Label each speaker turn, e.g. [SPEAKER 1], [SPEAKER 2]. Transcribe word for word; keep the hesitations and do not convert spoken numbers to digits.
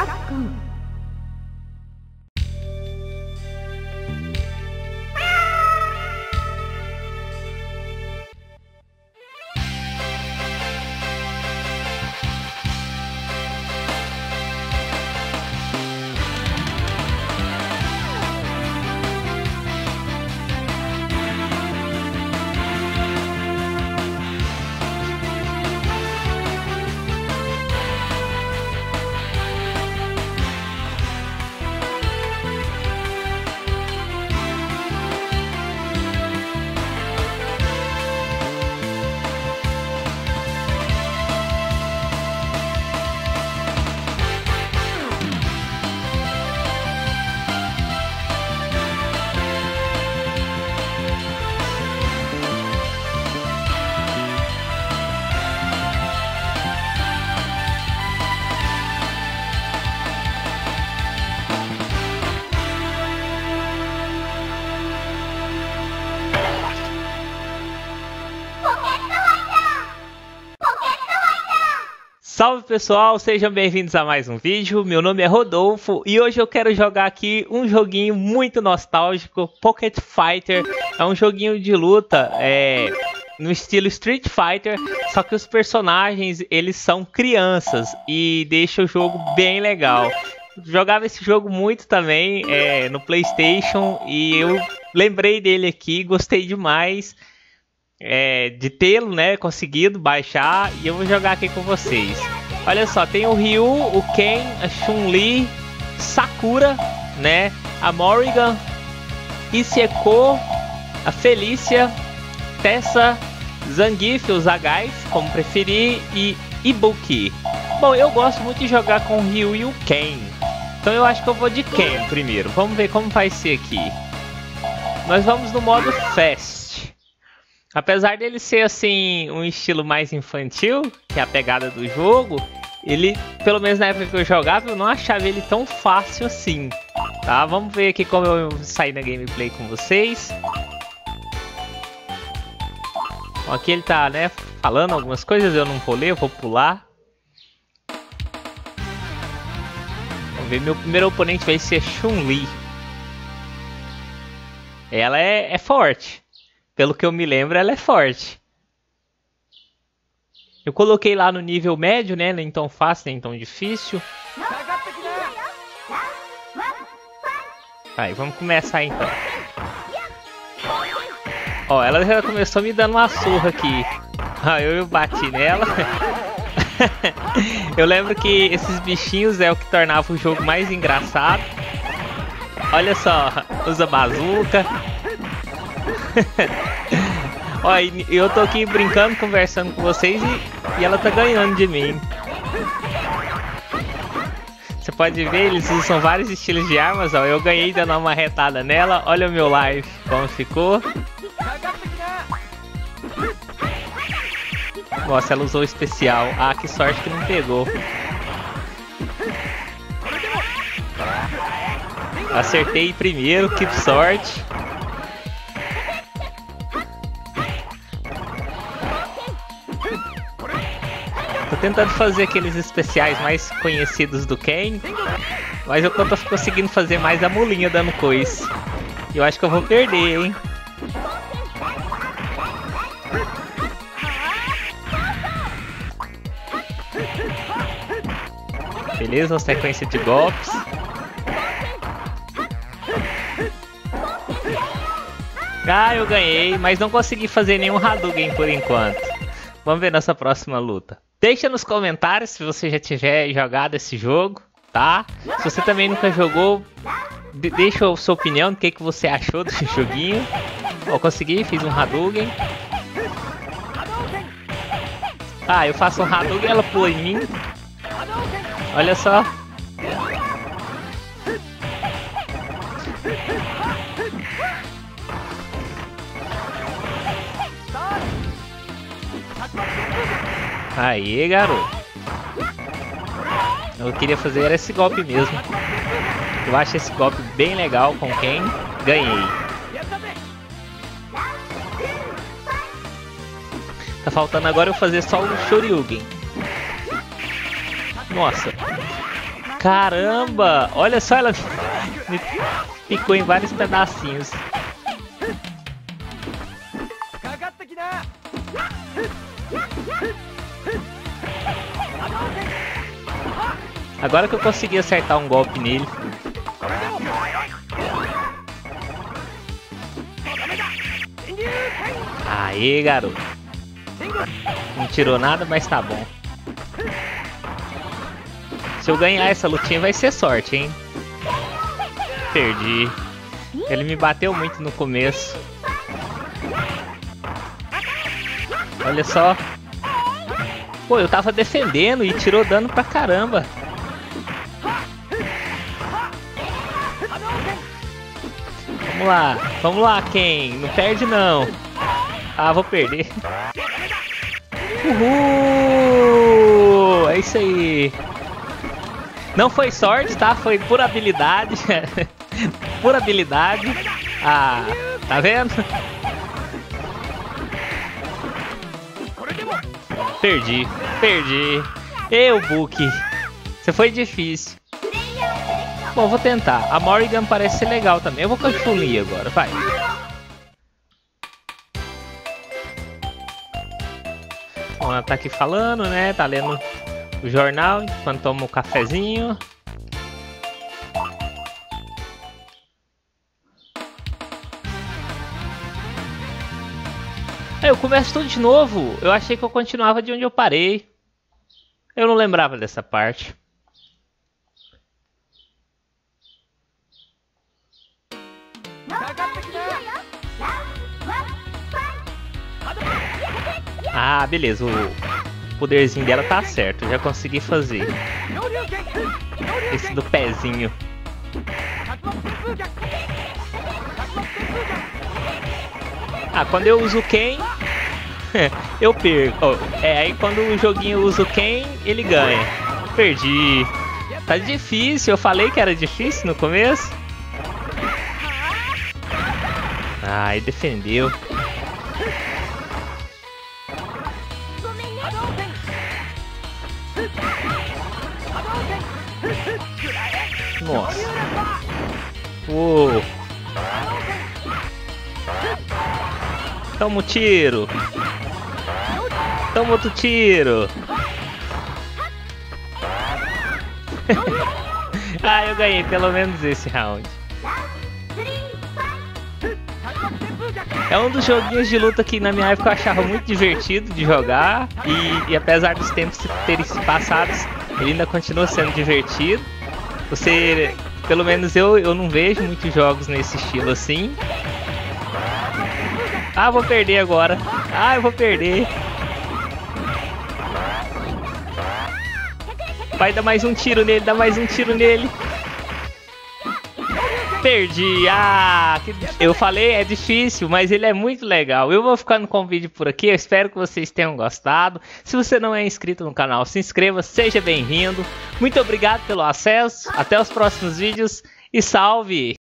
[SPEAKER 1] Shotgun.
[SPEAKER 2] Salve pessoal, sejam bem-vindos a mais um vídeo. Meu nome é Rodolfo e hoje eu quero jogar aqui um joguinho muito nostálgico, Pocket Fighter. É um joguinho de luta é, no estilo Street Fighter, só que os personagens eles são crianças e deixa o jogo bem legal. Jogava esse jogo muito também é, no PlayStation e eu lembrei dele aqui, gostei demais. É, de tê-lo, né, conseguido baixar, e eu vou jogar aqui com vocês. Olha só, tem o Ryu, o Ken, a Chun-Li, Sakura, né, a Morrigan, Iseko, a Felícia, Tessa, Zangief, o Zagais, como preferir, e Ibuki. Bom, eu gosto muito de jogar com o Ryu e o Ken, então eu acho que eu vou de Ken primeiro. Vamos ver como vai ser aqui. Nós vamos no modo Fast. Apesar dele ser assim um estilo mais infantil, que é a pegada do jogo, ele, pelo menos na época que eu jogava, eu não achava ele tão fácil assim, tá? Vamos ver aqui como eu saí na gameplay com vocês. Bom, aqui ele tá, né, falando algumas coisas, eu não vou ler, eu vou pular. Vamos ver, meu primeiro oponente vai ser Chun-Li. Ela é, é forte. Pelo que eu me lembro, ela é forte. Eu coloquei lá no nível médio, né? Nem tão fácil, nem tão difícil. Aí, vamos começar então. Ó, ela já começou me dando uma surra aqui. Ah, eu bati nela. Eu lembro que esses bichinhos é o que tornava o jogo mais engraçado. Olha só, usa bazuca. Ó, eu tô aqui brincando, conversando com vocês e, e ela tá ganhando de mim. Você pode ver, eles usam vários estilos de armas, ó. Eu ganhei dando uma retada nela. Olha o meu live, como ficou. Nossa, ela usou o especial. Ah, que sorte que não pegou. Acertei primeiro, que sorte. Tô tentando fazer aqueles especiais mais conhecidos do Ken, mas eu tô conseguindo fazer mais a mulinha dando coice. E eu acho que eu vou perder, hein? Beleza, uma sequência de golpes. Ah, eu ganhei, mas não consegui fazer nenhum Hadouken por enquanto. Vamos ver nossa próxima luta. Deixa nos comentários se você já tiver jogado esse jogo, tá? Se você também nunca jogou, deixa a sua opinião do que, que você achou desse joguinho. Ó, consegui, fiz um Hadouken. Ah, eu faço um Hadouken e ela pula em mim. Olha só. Aí, garoto. Eu queria fazer era esse golpe mesmo. Eu acho esse golpe bem legal com quem ganhei. Tá faltando agora eu fazer só o Shoryuken. Nossa. Caramba! Olha só, ela me picou em vários pedacinhos. Agora que eu consegui acertar um golpe nele. Aê, garoto. Não tirou nada, mas tá bom. Se eu ganhar essa lutinha vai ser sorte, hein? Perdi. Ele me bateu muito no começo. Olha só. Pô, eu tava defendendo e tirou dano pra caramba. Vamos lá, vamos lá, Ken. Não perde não. Ah, vou perder. Uhul! É isso aí. Não foi sorte, tá? Foi pura habilidade. Pura habilidade. Ah, tá vendo? Perdi, perdi. Eu, Book. Você foi difícil. Bom, vou tentar. A Morrigan parece ser legal também. Eu vou com a Chun-Li agora, vai. Bom, ela tá aqui falando, né? Tá lendo o jornal enquanto toma o cafezinho. Aí eu começo tudo de novo. Eu achei que eu continuava de onde eu parei. Eu não lembrava dessa parte. Ah, beleza. O poderzinho dela tá certo. Já consegui fazer. Esse do pezinho. Ah, quando eu uso o Ken, eu perco. Oh, é, aí quando o joguinho usa o Ken, ele ganha. Perdi. Tá difícil. Eu falei que era difícil no começo. Ai, defendeu. Nossa. Uou. Toma um tiro. Toma outro tiro. Ah, eu ganhei pelo menos esse round. É um dos joguinhos de luta que na minha época eu achava muito divertido de jogar. E, e apesar dos tempos terem se passados, ele ainda continua sendo divertido. Você, pelo menos eu, eu não vejo muitos jogos nesse estilo assim. Ah, vou perder agora. Ah, eu vou perder. Vai dar mais um tiro nele, dá mais um tiro nele. Perdi. Ah, que... eu falei, é difícil, mas ele é muito legal. Eu vou ficando com o vídeo por aqui. Eu espero que vocês tenham gostado. Se você não é inscrito no canal, se inscreva, seja bem-vindo. Muito obrigado pelo acesso. Até os próximos vídeos e salve!